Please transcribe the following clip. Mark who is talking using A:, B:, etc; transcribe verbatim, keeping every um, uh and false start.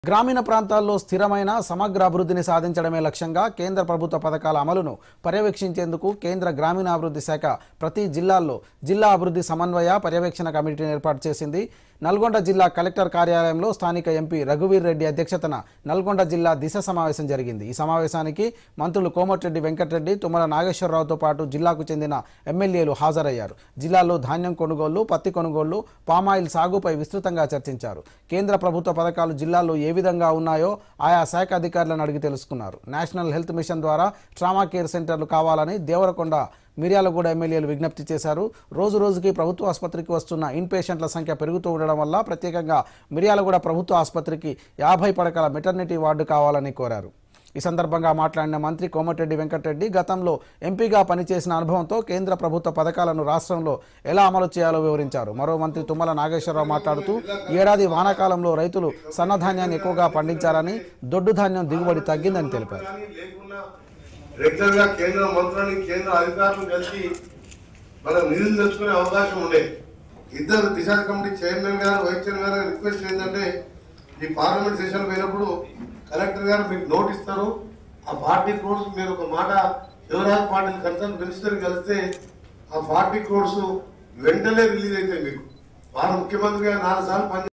A: గ్రామీణ ప్రాంతాల్లో స్థిరమైన సమగ్ర అభివృద్ధిని సాధించడమే లక్ష్యంగా కేంద్ర ప్రభుత్వ పథకాల అమలును పర్యవేక్షించేందుకు కేంద్ర గ్రామీణాభివృద్ధి శాఖ ప్రతి జిల్లాల్లో జిల్లా అభివృద్ధి సమన్వయ పర్యవేక్షణ కమిటీని ఏర్పాటు చేసింది. నల్గొండ జిల్లా కలెక్టర్ కార్యాలయంలో స్థానిక ఎంపీ రఘువీర్ రెడ్డి అధ్యక్షతన నల్గొండ జిల్లా దిశ సమావేశం జరిగింది. ఈ సమావేశానికి మంత్రులు కోమటిరెడ్డి వెంకటరెడ్డి, తుమ్మల నాగేశ్వరరావుతో పాటు జిల్లాకు చెందిన ఎమ్మెల్యేలు హాజరయ్యారు. జిల్లాలో ధాన్యం కొనుగోళ్లు, పత్తి కొనుగోళ్లు, పామాయిల్ సాగుపై విస్తృతంగా చర్చించారు. కేంద్ర ప్రభుత్వ పథకాలు జిల్లాలో ఏ విధంగా ఉన్నాయో ఆయా శాఖ అధికారులను అడిగి తెలుసుకున్నారు. నేషనల్ హెల్త్ మిషన్ ద్వారా ట్రామా కేర్ సెంటర్లు కావాలని దేవరకొండ, మిర్యాలగూడ ఎమ్మెల్యేలు విజ్ఞప్తి చేశారు. రోజు రోజుకి ప్రభుత్వ ఆసుపత్రికి వస్తున్న ఇన్ పేషెంట్ల సంఖ్య పెరుగుతూ ఉండడం వల్ల ప్రత్యేకంగా మిర్యాలగూడ ప్రభుత్వ ఆసుపత్రికి యాభై పడకల మెటర్నిటీ వార్డు కావాలని కోరారు. ఈ సందర్భంగా మాట్లాడిన మంత్రి కోమటిరెడ్డి వెంకటరెడ్డి గతంలో ఎంపీగా పనిచేసిన అనుభవంతో కేంద్ర ప్రభుత్వ పథకాలను రాష్ట్రంలో ఎలా అమలు చేయాలో వివరించారు. మరో మంత్రి తుమ్మల నాగేశ్వరరావు మాట్లాడుతూ ఏడాది వానాకాలంలో రైతులు సన్నధాన్యాన్ని ఎక్కువగా పండించారని, దొడ్డు ధాన్యం దిగుబడి తగ్గిందని తెలిపారు.
B: రెగ్యులర్ గా కేంద్ర మంత్రులని, కేంద్ర అధికారులు కలిసి మనం నిధులు తెచ్చుకునే అవకాశం ఉండే. ఇద్దరు దిశ కమిటీ చైర్మన్ గారు, వైస్ చైర్మన్ గారు రిక్వెస్ట్ ఏంటంటే, ఈ పార్లమెంట్ సెషన్ పోయినప్పుడు కలెక్టర్ గారు మీకు నోట్ ఇస్తారు. ఆ ఫార్టీ క్రోడ్స్ మీరు ఒక మాట యువరాజ్ పార్టీ కన్సర్న్ మినిస్టర్ కలిస్తే ఆ ఫార్టీ క్రోడ్స్ వెంటనే రిలీజ్ అవుతాయి. మీకు వారు ముఖ్యమంత్రిగా నాలుగు సార్లు పని